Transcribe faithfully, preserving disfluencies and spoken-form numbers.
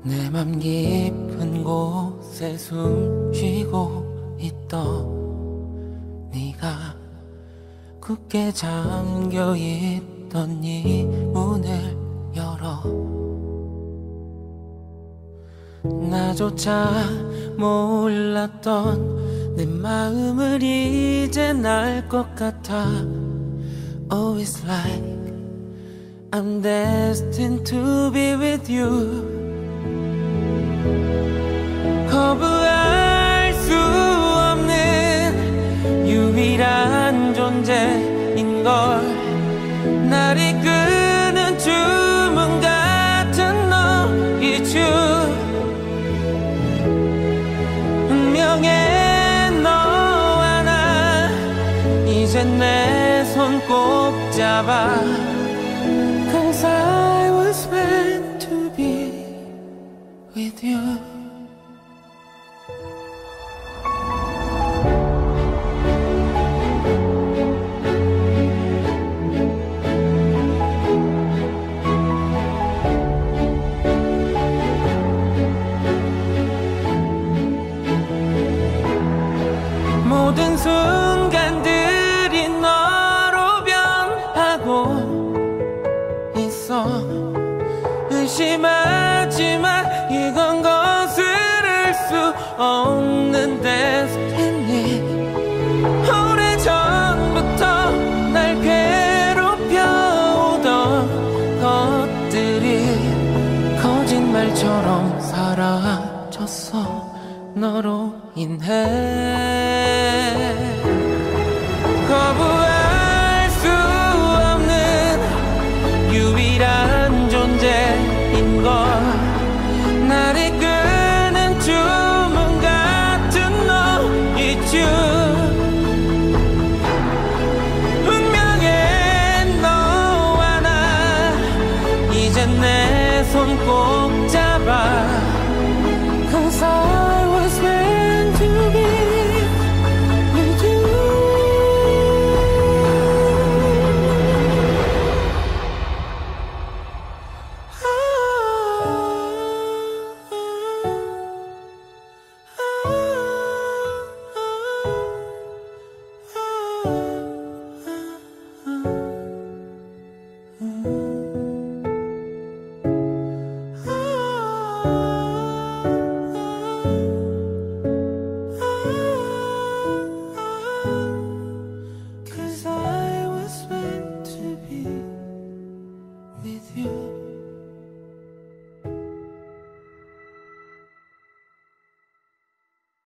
내 맘 깊은 곳에 숨 쉬고 있던 네가 굳게 잠겨있던 네 문을 열어 나조차 몰랐던 내 마음을 이젠 알 것 같아. Oh, it's like I'm destined to be with you. 거부할 수 없는 유일한 존재인 걸. 날 이끄는 주문 같은 너의 주. 운명의 너와 나 이제 내 손 꼭 잡아. Cause I was meant to be with you. 모든 순간들이 너로 변하고 있어. 의심하지만 이건 거스를 수 없는 destiny. 오래전부터 날 괴롭혀오던 것들이 거짓말처럼 사라졌어. 너로 인해. 거부할 수 없는 유일한 존재인 걸. 날 이끄는 주문 같은 너의 주. 운명의 너와 나 이제 내 손 꼭 잡아.